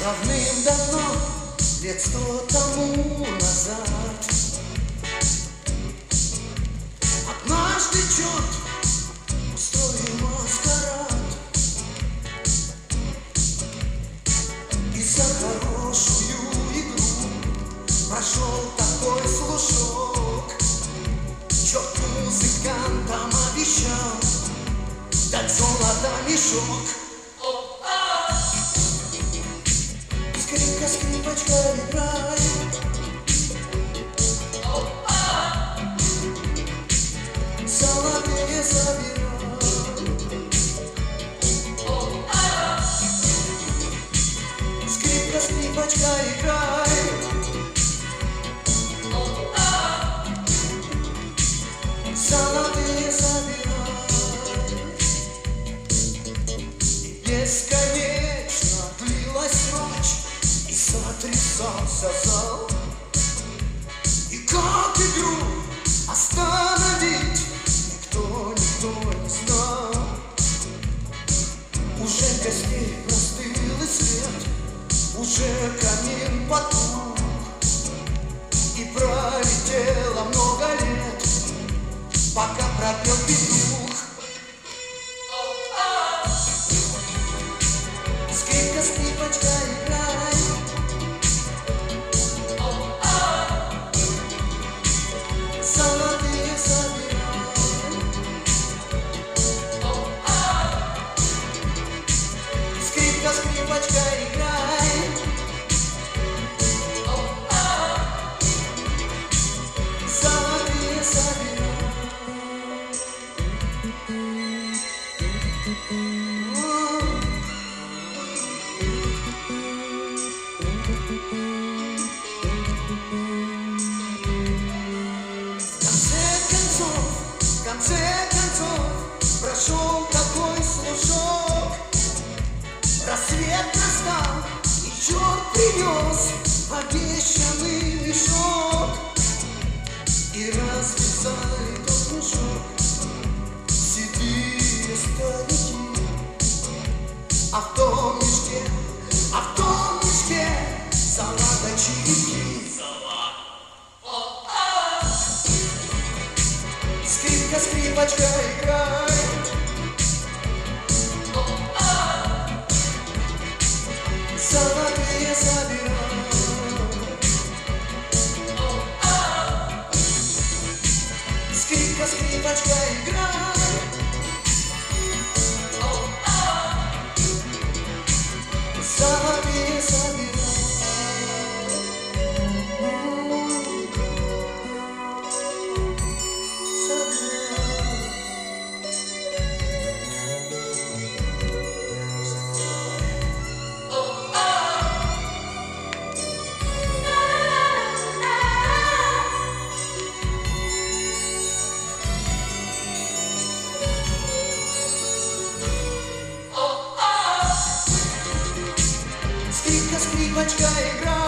Давным-давно, лет 100 тому назад, однажды черт устроил маскарад. И за хорошую игру прошел такой слушок. Черт музыкантам обещал дать золото мешок. Скрипка, скрипочка, играй. Золотые забирай. Скрипка, скрипочка, играй. Золотые забирай. И бесконечно длилась ночь, и сотрясался зал. И как игру остановить никто не знал. Уже костей простыл и свет, уже камин потух, и пролетело много лет, пока пропел петух. Скрипка, скрипочка, играй. Золотые забирай. Скрипка, скрипочка, играй. Золотые забирай. В конце концов, прошел такой слушок. Рассвет настал, и черт принес обещанный мешок. И развязали тот мешок седые старики. А в том мешке золото черепки. Скрипка, скрипочка, играй. Золотые забирай. Скрипка, скрипочка, играй. Золотые забирай. Скрипка, скрипочка, играй.